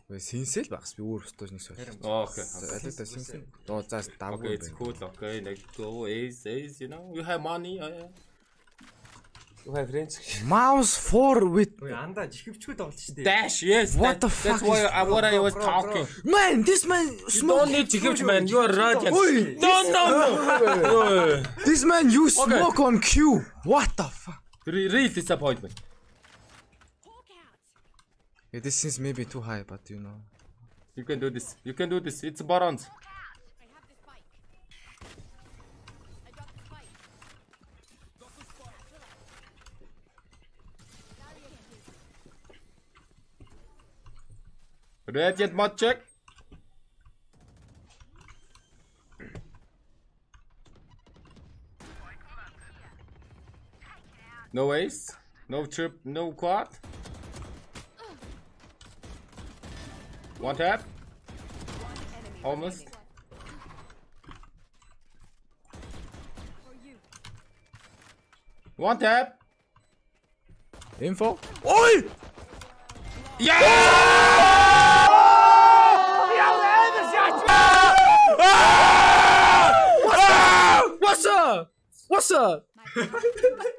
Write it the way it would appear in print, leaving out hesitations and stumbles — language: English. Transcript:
Синсэл багс би өөр өстөж нэг солих. Okay. Алита синсэл. Доо заас давгүй. Okay, it's cool. Okay, like go ace, you know. You have money. You have friends. Mouse 4 with анда жихвчгүй тоглож штэ. Dash, yes. That's why what I was talking. Man, this man Don't need jihvch man. You are radiant. No. This man you smoke on Q. What the fuck? Real disappointment. Yeah, this is maybe too high, but you know. You can do this. You can do this. It's bronze. Radiant mod check. No ace, no trip, no quad. One tap. Almost. One tap. Info. Oi! Yeah! What's up? What's up?